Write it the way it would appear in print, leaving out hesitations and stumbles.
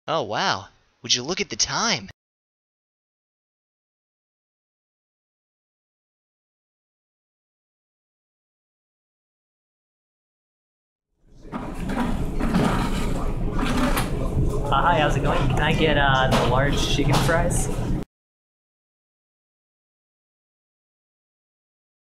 Oh, wow. Would you look at the time? Hi, how's it going? Can I get the large chicken fries?